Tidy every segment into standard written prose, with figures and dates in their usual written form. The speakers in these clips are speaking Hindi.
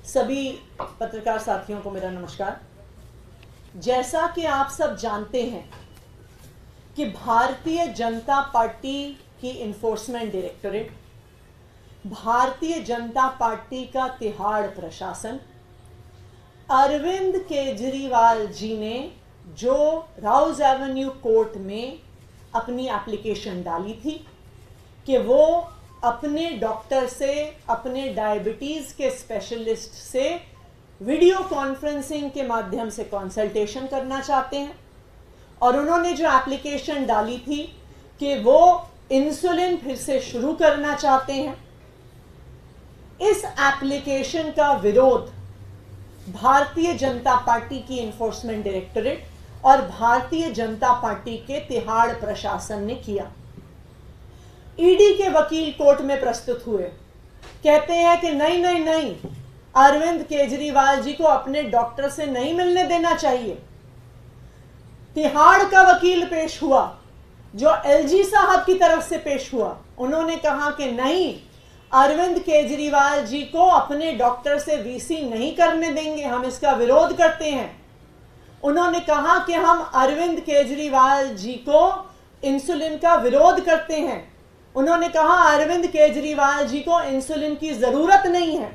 सभी पत्रकार साथियों को मेरा नमस्कार। जैसा कि आप सब जानते हैं कि भारतीय जनता पार्टी की enforcement directorate, Bharatiya Janata party का तिहाड़ प्रशासन अरविंद केजरीवाल जी ने जो राउज एवेन्यू कोर्ट में अपनी एप्लीकेशन डाली थी कि वो अपने डॉक्टर से, अपने डायबिटीज़ के स्पेशलिस्ट से वीडियो कॉन्फ्रेंसिंग के माध्यम से कंसल्टेशन करना चाहते हैं, और उन्होंने जो एप्लीकेशन डाली थी कि वो इंसुलिन फिर से शुरू करना चाहते हैं, इस एप्लीकेशन का विरोध भारतीय जनता पार्टी की इन्फोर्समेंट डायरेक्टोरेट और भारतीय जनता पार्टी के तिहाड़ प्रशासन ने किया। ईडी के वकील कोर्ट में प्रस्तुत हुए, कहते हैं कि नहीं, अरविंद केजरीवाल जी को अपने डॉक्टर से नहीं मिलने देना चाहिए। तिहाड़ का वकील पेश हुआ, जो एलजी साहब की तरफ से पेश हुआ, उन्होंने कहा कि नहीं, अरविंद केजरीवाल जी को अपने डॉक्टर से वीसी नहीं करने देंगे, हम इसका विरोध करते हैं। उन्होंने कहा कि हम अरविंद केजरीवाल जी को इंसुलिन का विरोध करते हैं। उन्होंने कहा अरविंद केजरीवाल जी को इंसुलिन की जरूरत नहीं है।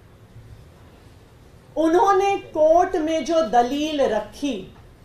उन्होंने कोर्ट में जो दलील रखी,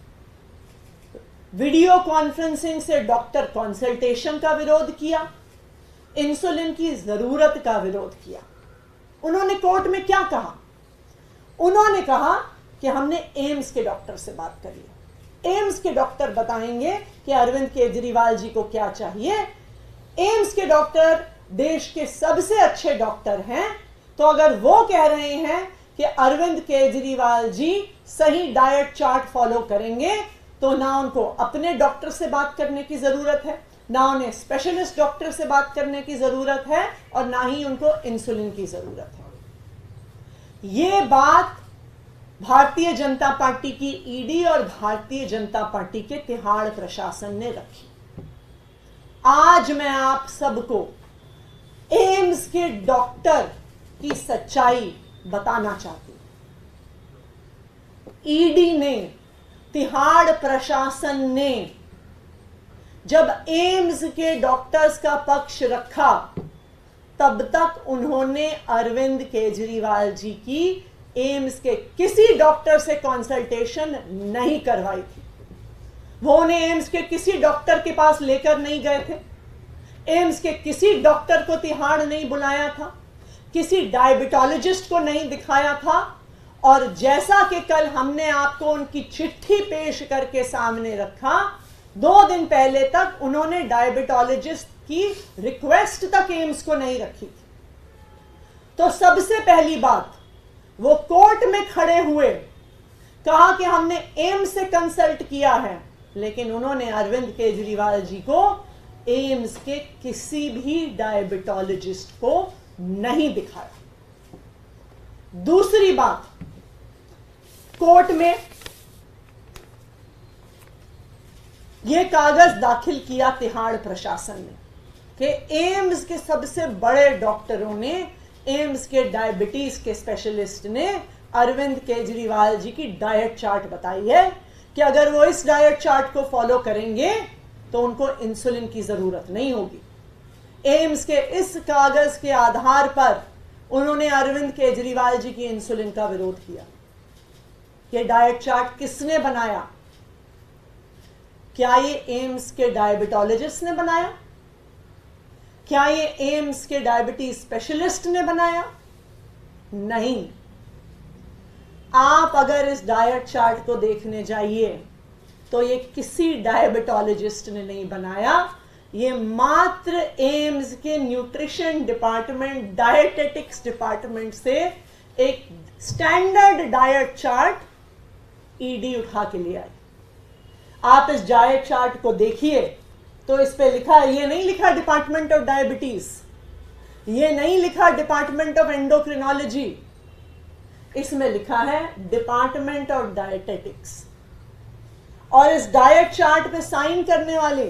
वीडियो कॉन्फ्रेंसिंग से डॉक्टर कंसल्टेशन का विरोध किया, इंसुलिन की जरूरत का विरोध किया। उन्होंने कोर्ट में क्या कहा? उन्होंने कहा कि हमने एम्स के डॉक्टर से बात कर ली, एम्स के डॉक्टर बताएंगे कि अरविंद केजरीवाल जी को क्या चाहिए। एम्स के डॉक्टर देश के सबसे अच्छे डॉक्टर हैं, तो अगर वो कह रहे हैं कि अरविंद केजरीवाल जी सही डाइट चार्ट फॉलो करेंगे, तो ना उनको अपने डॉक्टर से बात करने की जरूरत है, ना उन्हें स्पेशलिस्ट डॉक्टर से बात करने की जरूरत है, और ना ही उनको इंसुलिन की जरूरत है। ये बात भारतीय जनता पार्टी की ईडी और भारतीय जनता पार्टी के तिहाड़ प्रशासन ने रखी। आज मैं आप सबको एम्स के डॉक्टर की सच्चाई बताना चाहती हूं। ईडी ने, तिहाड़ प्रशासन ने जब एम्स के डॉक्टर्स का पक्ष रखा, तब तक उन्होंने अरविंद केजरीवाल जी की एम्स के किसी डॉक्टर से कंसल्टेशन नहीं करवाई थी। वो उन्हें एम्स के किसी डॉक्टर के पास लेकर नहीं गए थे, एम्स के किसी डॉक्टर को तिहाड़ नहीं बुलाया था, किसी डायबिटोलॉजिस्ट को नहीं दिखाया था, और जैसा कि कल हमने आपको उनकी चिट्ठी पेश करके सामने रखा, 2 दिन पहले तक उन्होंने डायबिटोलॉजिस्ट की रिक्वेस्ट तक एम्स को नहीं रखी थी। तो सबसे पहली बात, वो कोर्ट में खड़े हुए कहा कि हमने एम्स से कंसल्ट किया है, लेकिन उन्होंने अरविंद केजरीवाल जी को एम्स के किसी भी डायबिटोलॉजिस्ट को नहीं दिखाया। दूसरी बात, कोर्ट में यह कागज दाखिल किया तिहाड़ प्रशासन ने कि एम्स के सबसे बड़े डॉक्टरों ने, एम्स के डायबिटीज के स्पेशलिस्ट ने अरविंद केजरीवाल जी की डाइट चार्ट बताई है कि अगर वो इस डाइट चार्ट को फॉलो करेंगे तो उनको इंसुलिन की जरूरत नहीं होगी। एम्स के इस कागज के आधार पर उन्होंने अरविंद केजरीवाल जी की इंसुलिन का विरोध किया। ये डाइट चार्ट किसने बनाया? क्या ये एम्स के डायबिटोलॉजिस्ट ने बनाया? क्या ये एम्स के डायबिटीज स्पेशलिस्ट ने बनाया? नहीं। आप अगर इस डाइट चार्ट को देखने जाइए तो ये किसी डायबिटोलॉजिस्ट ने नहीं बनाया, ये मात्र एम्स के न्यूट्रिशन डिपार्टमेंट, डायटेटिक्स डिपार्टमेंट से एक स्टैंडर्ड डाइट चार्ट ईडी उठा के ले आई। आप इस डाइट चार्ट को देखिए तो इस पे लिखा है, ये नहीं लिखा डिपार्टमेंट ऑफ डायबिटीज, ये नहीं लिखा डिपार्टमेंट ऑफ एंडोक्रिनोलॉजी, इसमें लिखा है डिपार्टमेंट ऑफ डायटेटिक्स। और इस डाइट चार्ट पे साइन करने वाले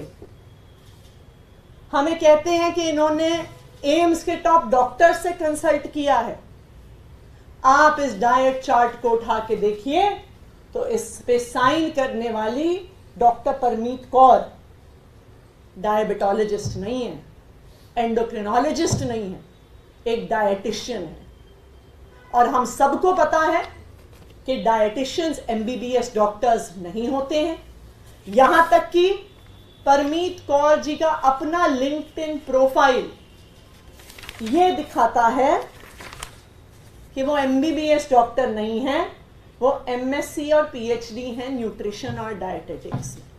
हमें कहते हैं कि इन्होंने एम्स के टॉप डॉक्टर से कंसल्ट किया है। आप इस डाइट चार्ट को उठा के देखिए तो इस पे साइन करने वाली डॉक्टर परमीत कौर डायबिटोलॉजिस्ट नहीं है, एंडोक्रिनोलॉजिस्ट नहीं है, एक डायटिशियन है। और हम सबको पता है कि डायटिशियंस एमबीबीएस डॉक्टर्स नहीं होते हैं। यहां तक कि परमीत कौर जी का अपना लिंक्डइन प्रोफाइल यह दिखाता है कि वो एमबीबीएस डॉक्टर नहीं है, वो एमएससी और पीएचडी है न्यूट्रिशन और डायटेटिक्स में।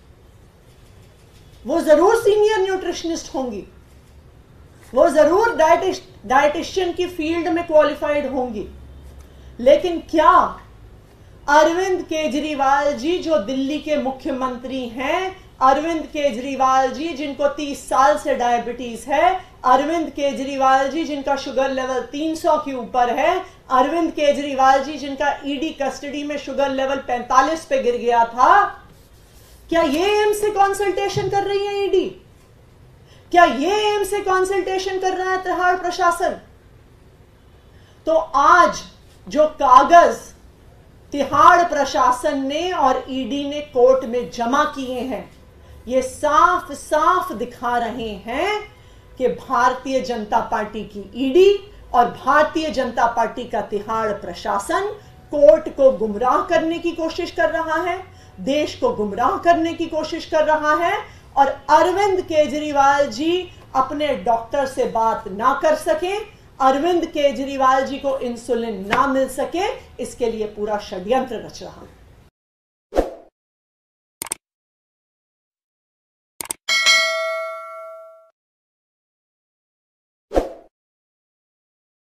वो जरूर सीनियर न्यूट्रिशनिस्ट होंगी, वो जरूर डायटिशियन की फील्ड में क्वालिफाइड होंगी, लेकिन क्या अरविंद केजरीवाल जी जो दिल्ली के मुख्यमंत्री हैं, अरविंद केजरीवाल जी जिनको 30 साल से डायबिटीज है, अरविंद केजरीवाल जी जिनका शुगर लेवल 300 के ऊपर है, अरविंद केजरीवाल जी जिनका ईडी कस्टडी में शुगर लेवल 45 पे गिर गया था, क्या ये एम्स से कंसल्टेशन कर रही है ईडी? क्या ये एम्स से कंसल्टेशन कर रहा है तिहाड़ प्रशासन? तो आज जो कागज तिहाड़ प्रशासन ने और ईडी ने कोर्ट में जमा किए हैं, ये साफ साफ दिखा रहे हैं कि भारतीय जनता पार्टी की ईडी और भारतीय जनता पार्टी का तिहाड़ प्रशासन कोर्ट को गुमराह करने की कोशिश कर रहा है, देश को गुमराह करने की कोशिश कर रहा है। और अरविंद केजरीवाल जी अपने डॉक्टर से बात ना कर सके, अरविंद केजरीवाल जी को इंसुलिन ना मिल सके, इसके लिए पूरा षड्यंत्र रच रहा है।